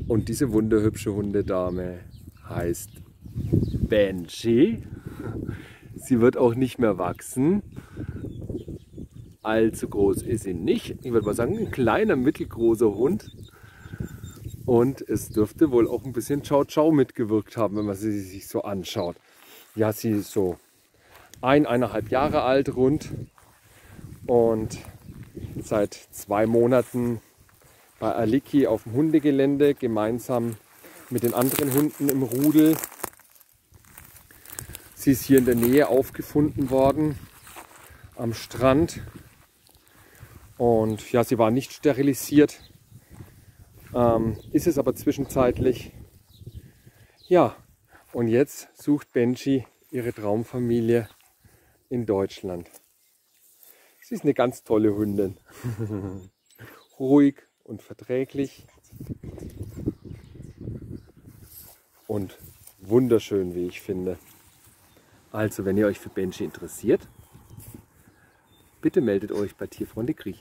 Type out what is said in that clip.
Und diese wunderhübsche Hundedame heißt Benji. Sie wird auch nicht mehr wachsen. Allzu groß ist sie nicht. Ich würde mal sagen, ein kleiner, mittelgroßer Hund. Und es dürfte wohl auch ein bisschen Ciao Ciao mitgewirkt haben, wenn man sie sich so anschaut. Ja, sie ist so 1,5 Jahre alt rund und seit 2 Monaten bei Aliki auf dem Hundegelände gemeinsam mit den anderen Hunden im Rudel. Sie ist hier in der Nähe aufgefunden worden am Strand und ja, sie war nicht sterilisiert, ist es aber zwischenzeitlich. Ja, und jetzt sucht Benji ihre Traumfamilie in Deutschland. Sie ist eine ganz tolle Hündin. Ruhig und verträglich und wunderschön, wie ich finde. Also, wenn ihr euch für Benji interessiert, bitte meldet euch bei Tierfreunde Griechenland.